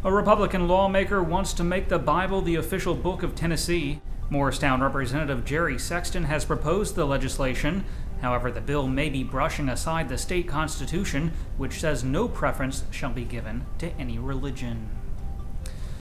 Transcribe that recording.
A Republican lawmaker wants to make the Bible the official book of Tennessee. Morristown Representative Jerry Sexton has proposed the legislation. However, the bill may be brushing aside the state constitution, which says no preference shall be given to any religion.